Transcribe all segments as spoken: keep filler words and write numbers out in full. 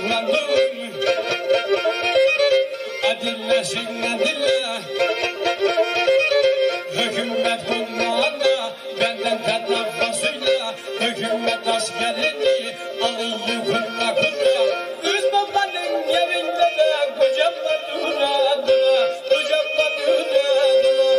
tuğlandım. Adillesin adille. Hükümet kulağına benden tedafasıyla. Hükümet askerini alıyı kurma kurma. Üz babanın yerinde de kocamla dura dura. Kocamla dura dura.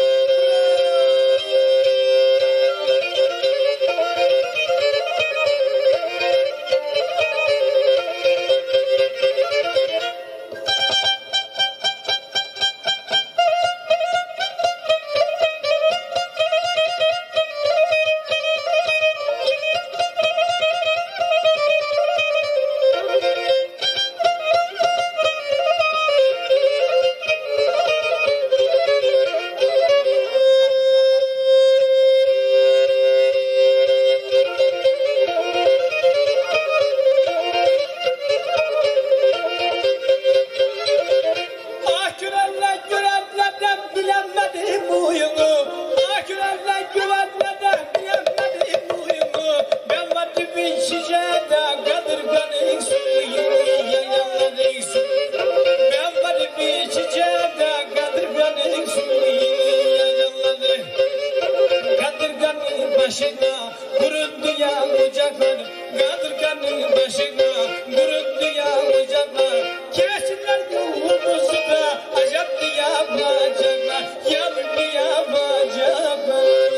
Başına kurundu ya ocaklar, kadırganın başına kurundu ya ocaklar. Kesinler yolumuzu da acaptı yapacaklar, yanımı yapacaklar.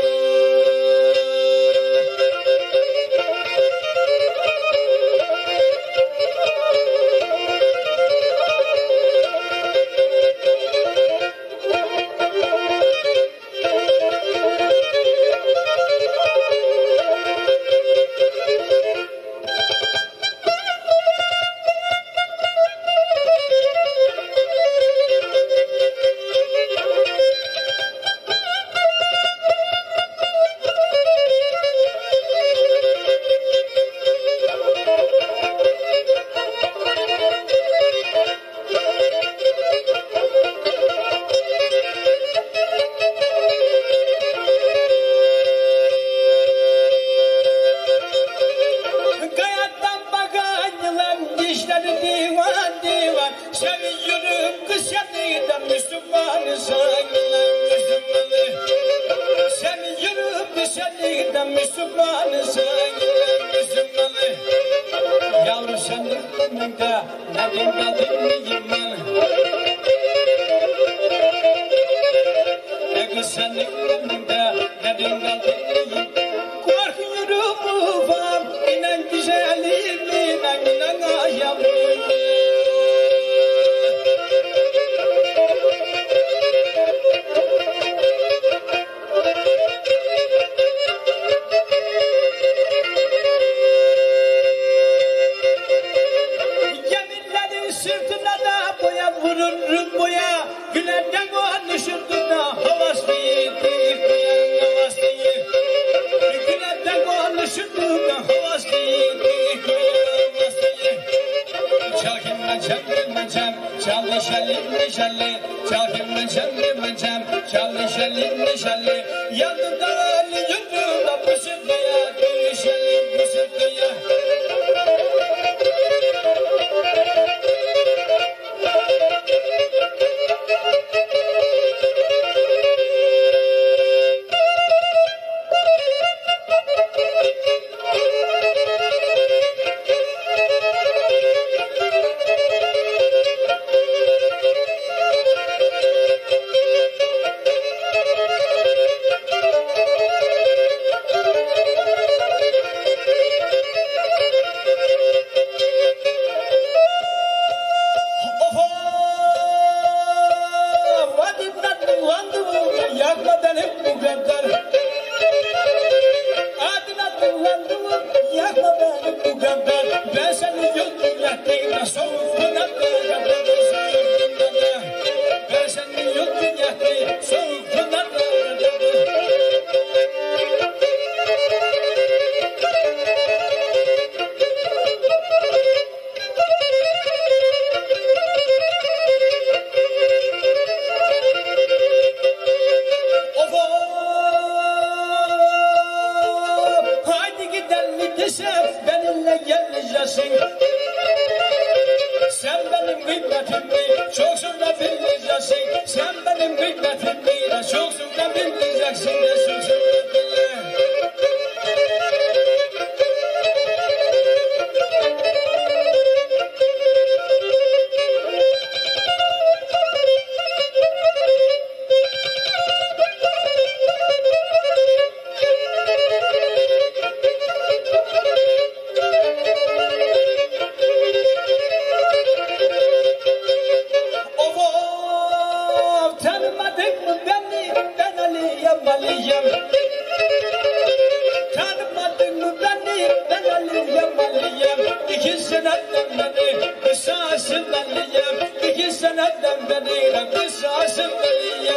Yavru senin önünde nedim kaldım mıyım ben? E kız senin önünde nedim kaldım mıyım? Korkuyorum ufam, inan güzelim, inan inan ayamım. Vururum boya, gülerden konuşurdu da havasıydı, kuyan havasıydı. Gülerden konuşurdu da havasıydı, kuyan havasıydı. Çalkınma çalkınma çam, çalı şalinle şalle, çalkınma çalkınma çam, çalı şalinle şalle. Yandım da yürüdüm da bu sırtıya, görüşelim bu sırtıya. Yakmadan hep bu kadar. Adına kullandım, yakmadan hep bu kadar. Ben seni yuttum yaktığımda, soğukluğuna kadar soğukluğuna da. Ben seni yuttum yaktığımda, soğukluğuna kadar. Benimle geleceksin. kıymetimi çok sonra bileceksin. Sen benim kıymetimi de çok sonra bileceksin de çok sonra bileceksin. Maliyem, tanımadın mı beni? Ben Ali'yem, Ali'yem. İki seneden beri kısasın Ali'yem. İki seneden beri kısasın Ali'yem.